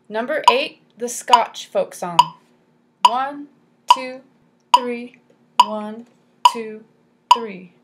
Number 8, the Scotch folk song. 1, 2, 3, 1, 2, 3.